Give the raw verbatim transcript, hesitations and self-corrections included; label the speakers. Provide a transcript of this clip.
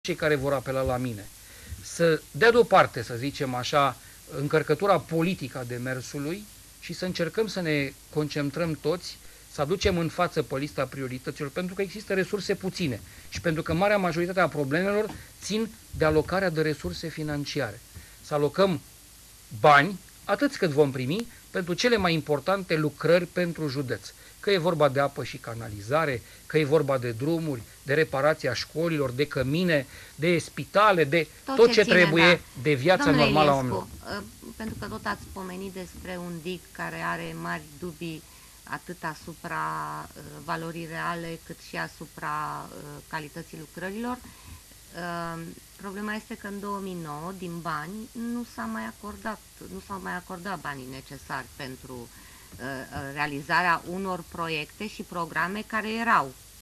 Speaker 1: cei care vor apela la mine să dea deoparte, să zicem așa, încărcătura politică a demersului și să încercăm să ne concentrăm toți, să aducem în față pe lista priorităților, pentru că există resurse puține și pentru că marea majoritate a problemelor țin de alocarea de resurse financiare. Să alocăm bani, atât cât vom primi, pentru cele mai importante lucrări pentru județ. Că e vorba de apă și canalizare, că e vorba de drumuri, de reparația școlilor, de cămine, de spitale, de tot, tot ce, ce ține, trebuie da. de viața Domnule normală a oamenilor.
Speaker 2: Pentru că tot ați pomenit despre un dig care are mari dubii atât asupra uh, valorii reale, cât și asupra uh, calității lucrărilor. Uh, problema este că în două mii nouă, din bani, nu s-a mai acordat, nu s-au mai acordat banii necesari pentru uh, realizarea unor proiecte și programe care erau